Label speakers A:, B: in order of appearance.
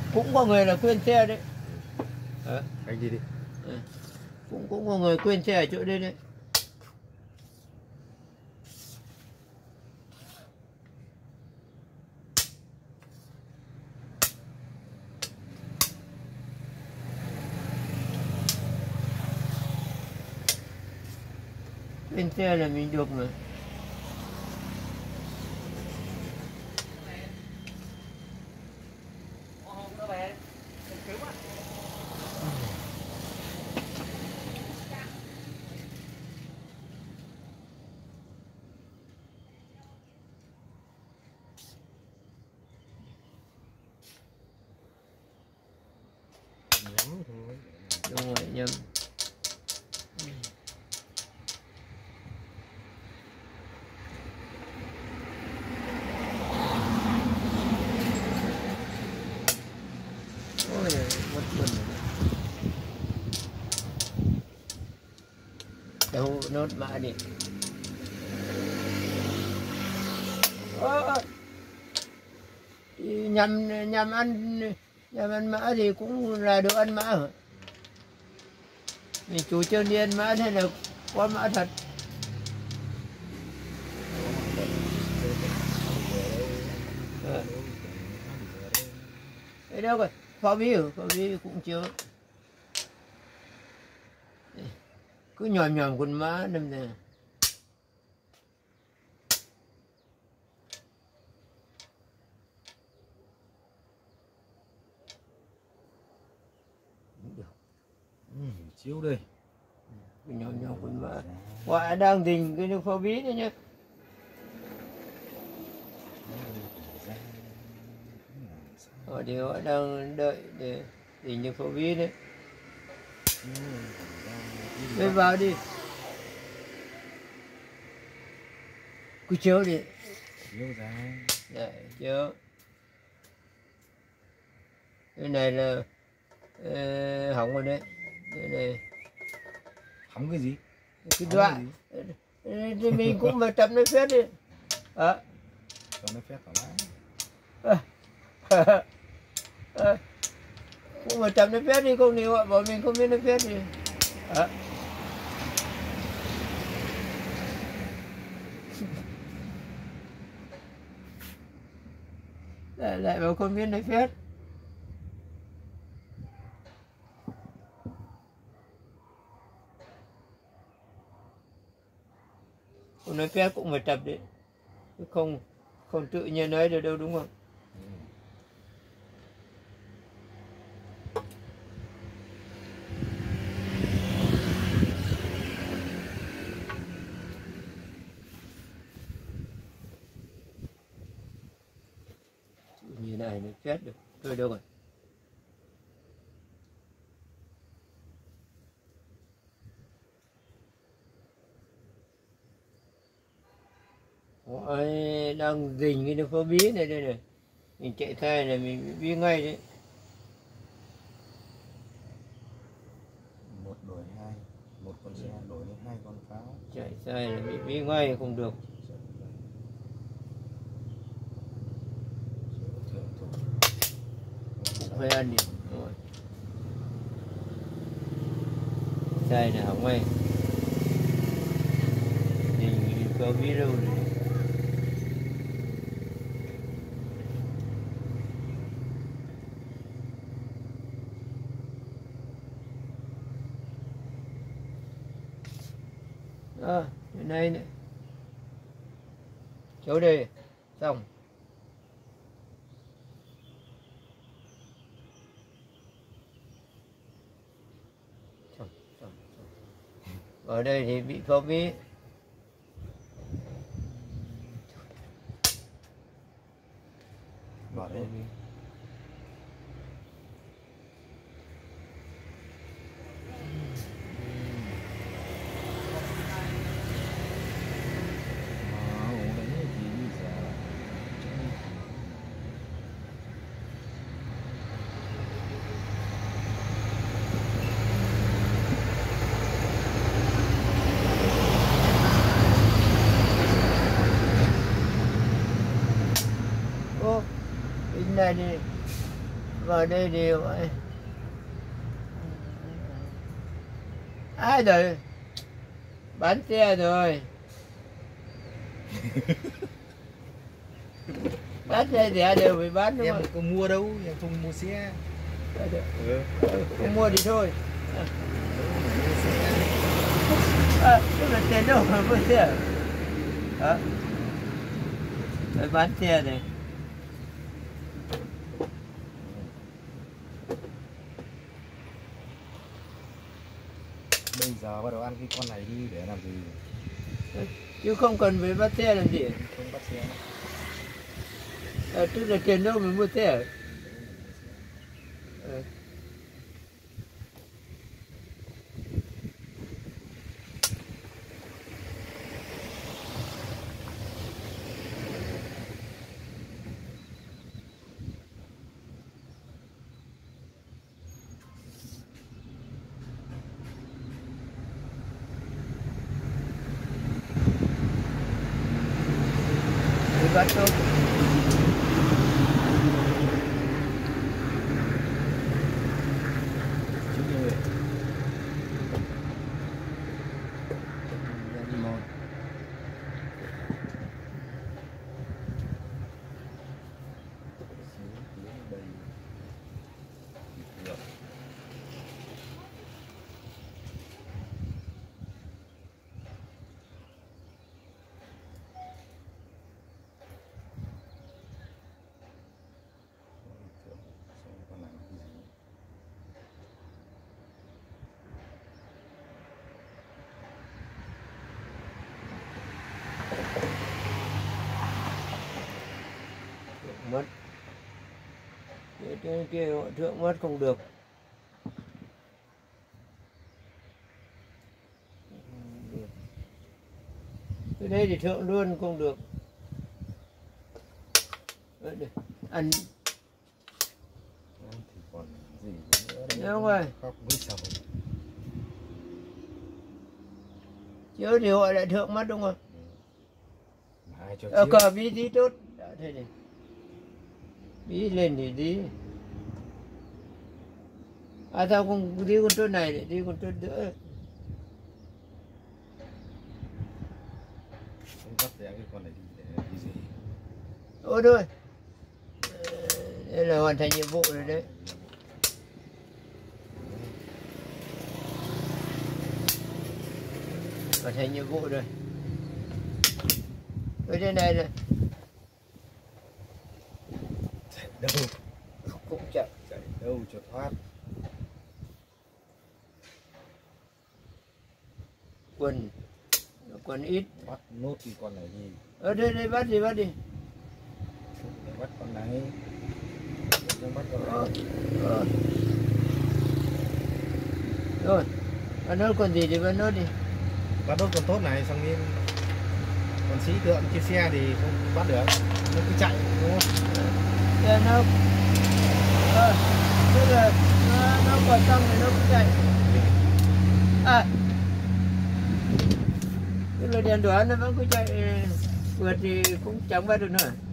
A: Cũng có người là quên xe đấy.
B: Anh đi đi.
A: Cũng có người quên xe ở chỗ đây đấy. Quên xe là mình được mà. Đúng rồi, nhầm. Ôi, mất buồn rồi. Đâu nốt mã đi. Nhằm ăn mã thì cũng là đồ ăn mã hả? Mình chủ trương đi ăn mã hay là có mã thật? Đấy đâu rồi, phó bí cũng chưa. Cứ nhòm con mã đâm ra.
B: Chiếu đây.
A: Nhòm con mã. Quả đang dình cái phó bí đấy nhá. Thì họ đang đợi để dình như phó bí đấy. Bây vào đi. Cứ chiếu đi.
B: Chiếu ra.
A: Đấy, chiếu. Cái này là hỏng rồi đấy. Cái này
B: Hỏng cái gì?
A: cái đoạn. Thì mình cũng mà tập nói phép đi.
B: Cho nó phép thoải
A: mái. Cũng mà tập nói phép đi, không thì họ bảo mình không biết nói phép gì. Lại bảo không biết nói phép. Không nói phép cũng phải tập đấy. Không tự nhiên nói được đâu, đúng không? Như này nó chết được. Thôi đâu rồi. Ôi, đang dình cái phó bí này đây này. Mình chạy thay này mình bí ngay đấy.
B: Một đổi hai. Một con xe đổi lên 2 con pháo.
A: Chạy sai là bị bí ngay không được. Cũng phải ăn điểm. Rồi. Sai là hỏng ngay. Dình phó bí đâu rồi. Cái này này. Chỗ đây. Xong. Ở đây thì bị phó bí.
B: Bỏ đây.
A: Này thì vào đây đi vậy. Ai rồi? Bán xe rồi. Bán xe rẻ đều phải bán đúng
B: Em
A: không?
B: có mua đâu, em không mua xe.
A: Không mua thì thôi.
B: Mua xe.
A: Tức là tiền đâu mà mua xe. Phải bán xe này.
B: Bây giờ bắt đầu ăn cái con này đi để làm gì?
A: Chứ không cần phải bắt xe làm gì.
B: Không bắt xe.
A: Tức là tiền đâu mà mua xe. Bắt đâu.
B: Chú ơi.
A: Mất cái kia thượng mất không được. Cái đây thì thượng luôn không được. Ăn
B: Thì còn gì nữa
A: đúng rồi.
B: khóc với sầu.
A: Chứ thì họ lại thượng mất đúng không?
B: Ai cho
A: Cờ bí tí tốt. Đó, thế này. Bí lên thì tí. Sao không đi con tốt này để đi con tốt nữa.
B: Không bắt cái con này đi để đi gì?
A: Ôi thôi. Đây là hoàn thành nhiệm vụ rồi đấy. Hoàn thành nhiệm vụ rồi. Ở trên này này.
B: Đâu?
A: Cũng chậm.
B: Chạy đâu cho thoát.
A: Quần ít.
B: Bắt nốt cái con này đi.
A: Ở đây bắt đi.
B: Để bắt con này. Đừng bắt con này.
A: Rồi. Bắt nốt con gì thì bắt nốt đi.
B: Bắt nốt con tốt này xong đi. Còn sĩ tượng trên xe thì không bắt được. Nó cứ chạy đúng không?
A: Để nó tức là nó còn xong thì nó cứ chạy. Tức là đèn đỏ nó vẫn cứ chạy vượt thì cũng chẳng bắt được nữa.